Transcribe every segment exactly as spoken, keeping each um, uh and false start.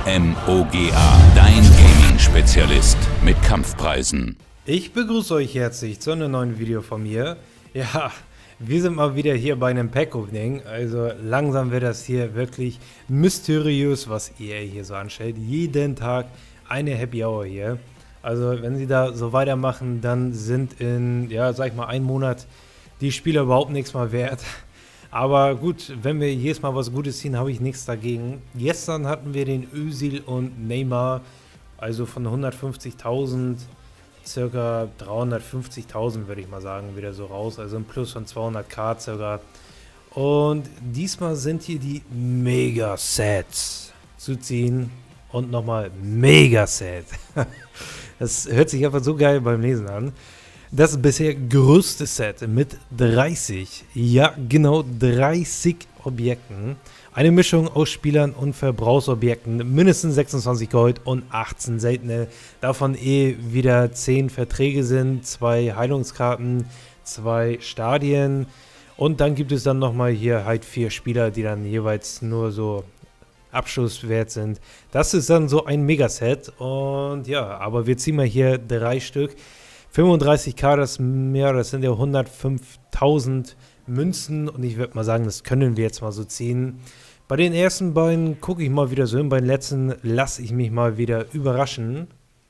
MOGA, dein Gaming-Spezialist mit Kampfpreisen. Ich begrüße euch herzlich zu einem neuen Video von mir. Ja, wir sind mal wieder hier bei einem Pack-Opening. Also langsam wird das hier wirklich mysteriös, was ihr hier so anstellt. Jeden Tag eine Happy Hour hier. Also wenn sie da so weitermachen, dann sind in, ja, sag ich mal, einem Monat die Spieler überhaupt nichts mehr wert. Aber gut, wenn wir jedes Mal was Gutes ziehen, habe ich nichts dagegen. Gestern hatten wir den Özil und Neymar, also von hundertfünfzigtausend, circa dreihundertfünfzigtausend würde ich mal sagen, wieder so raus. Also ein Plus von zweihunderttausend circa. Und diesmal sind hier die Mega-Sets zu ziehen. Und nochmal Mega-Set. Das hört sich einfach so geil beim Lesen an. Das bisher größte Set mit dreißig, ja genau dreißig Objekten. Eine Mischung aus Spielern und Verbrauchsobjekten, mindestens sechsundzwanzig Gold und achtzehn seltene. Davon eh wieder zehn Verträge sind, zwei Heilungskarten, zwei Stadien. Und dann gibt es dann nochmal hier halt vier Spieler, die dann jeweils nur so Abschlusswert sind. Das ist dann so ein Megaset. Und ja, aber wir ziehen mal hier drei Stück. fünfunddreißigtausend, das, ja, das sind ja hundertfünftausend Münzen und ich würde mal sagen, das können wir jetzt mal so ziehen. Bei den ersten beiden gucke ich mal wieder so hin, bei den letzten lasse ich mich mal wieder überraschen.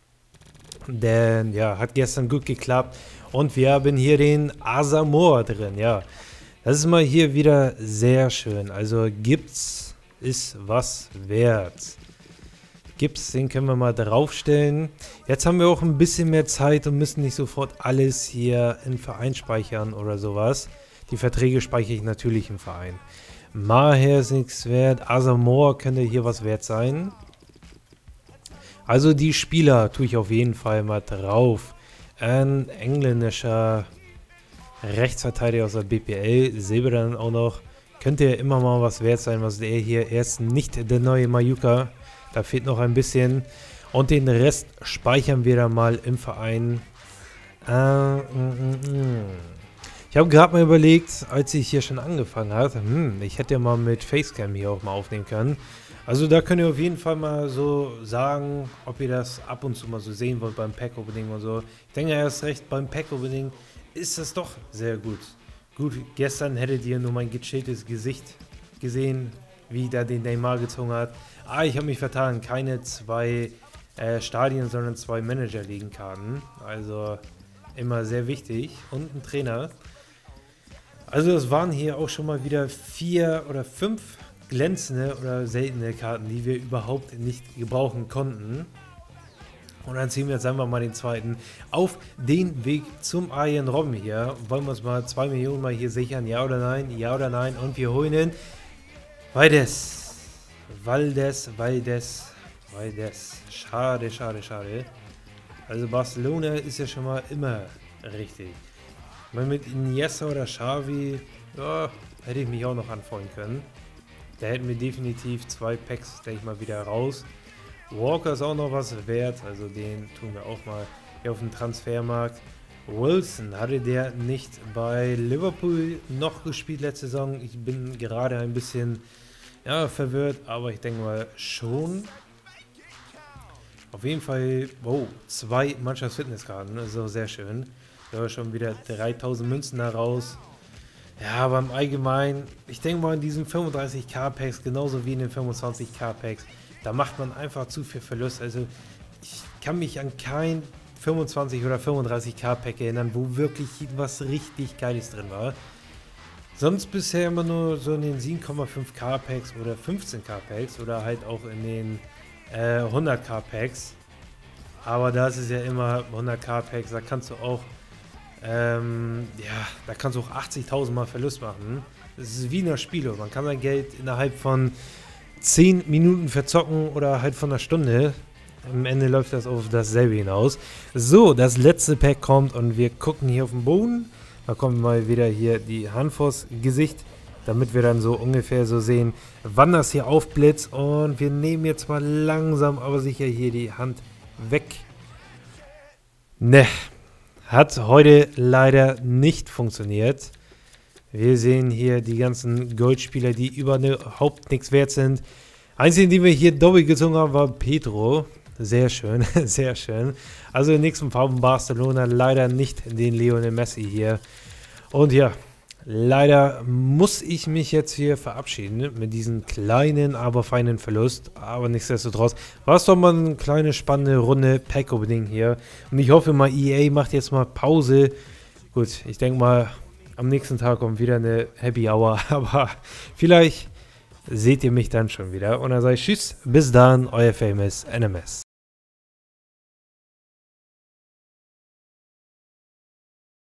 Denn ja, hat gestern gut geklappt und wir haben hier den Asamoah drin, ja. Das ist mal hier wieder sehr schön, also gibt's, ist was wert. Gibt's, den können wir mal draufstellen. Jetzt haben wir auch ein bisschen mehr Zeit und müssen nicht sofort alles hier im Verein speichern oder sowas. Die Verträge speichere ich natürlich im Verein. Maher ist nichts wert. Asamoah könnte hier was wert sein. Also die Spieler tue ich auf jeden Fall mal drauf. Ein engländischer Rechtsverteidiger aus der B P L. Silber dann auch noch. Könnte ja immer mal was wert sein, was der hier. Er ist nicht der neue Majuka. Da fehlt noch ein bisschen. Und den Rest speichern wir dann mal im Verein. Äh, mm, mm. Ich habe gerade mal überlegt, als ich hier schon angefangen habe, hm, ich hätte ja mal mit Facecam hier auch mal aufnehmen können. Also da könnt ihr auf jeden Fall mal so sagen, ob ihr das ab und zu mal so sehen wollt beim Pack-Opening und so. Ich denke erst recht, beim Pack-Opening ist das doch sehr gut. Gut, gestern hättet ihr nur mein gechilltes Gesicht gesehen, wie da den Neymar gezogen hat. Ah, ich habe mich vertan. Keine zwei äh, Stadien, sondern zwei Manager-Ligen-Karten. Also immer sehr wichtig. Und ein Trainer. Also das waren hier auch schon mal wieder vier oder fünf glänzende oder seltene Karten, die wir überhaupt nicht gebrauchen konnten. Und dann ziehen wir jetzt einfach mal den zweiten auf den Weg zum Arjen Robben hier. Wollen wir uns mal zwei Millionen mal hier sichern? Ja oder nein? Ja oder nein? Und wir holen ihn. Valdes. Valdes, Valdes, Valdes. Schade, schade, schade. Also Barcelona ist ja schon mal immer richtig. Weil mit Iniesta oder Xavi, ja, hätte ich mich auch noch anfreunden können. Da hätten wir definitiv zwei Packs, denke ich mal, wieder raus. Walker ist auch noch was wert, also den tun wir auch mal hier auf dem Transfermarkt. Wilson, hatte der nicht bei Liverpool noch gespielt letzte Saison? Ich bin gerade ein bisschen... ja, verwirrt, aber ich denke mal schon. Auf jeden Fall, oh, zwei Mannschaftsfitnesskarten, also sehr schön. Da war schon wieder dreitausend Münzen da raus. Ja, aber im Allgemeinen, ich denke mal in diesen fünfunddreißigtausend Packs, genauso wie in den fünfundzwanzigtausend Packs, da macht man einfach zu viel Verlust. Also ich kann mich an kein fünfundzwanzig oder fünfunddreißigtausend Pack erinnern, wo wirklich was richtig Geiles drin war. Sonst bisher immer nur so in den sieben Komma fünf K Packs oder fünfzehn K Packs oder halt auch in den äh, hundert K Packs. Aber da ist es ja immer hundert K Packs, da kannst du auch, ähm, ja, da kannst du auch achtzigtausend Mal Verlust machen. Das ist wie in der Spiele. Man kann sein Geld innerhalb von zehn Minuten verzocken oder halt von einer Stunde. Am Ende läuft das auf dasselbe hinaus. So, das letzte Pack kommt und wir gucken hier auf den Boden. Da kommt mal wieder hier die Hand vors Gesicht, damit wir dann so ungefähr so sehen, wann das hier aufblitzt. Und wir nehmen jetzt mal langsam, aber sicher hier die Hand weg. Ne, hat heute leider nicht funktioniert. Wir sehen hier die ganzen Goldspieler, die überhaupt nichts wert sind. Einzige, die wir hier doppelt gezogen haben, war Pedro. Sehr schön, sehr schön. Also im nächsten Fall von Barcelona leider nicht den Lionel Messi hier. Und ja, leider muss ich mich jetzt hier verabschieden mit diesem kleinen, aber feinen Verlust. Aber nichtsdestotrotz war es doch mal eine kleine, spannende Runde Pack-Opening hier. Und ich hoffe mal, E A macht jetzt mal Pause. Gut, ich denke mal, am nächsten Tag kommt wieder eine Happy Hour. Aber vielleicht seht ihr mich dann schon wieder. Und dann sage ich Tschüss, bis dann, euer Famous N M S.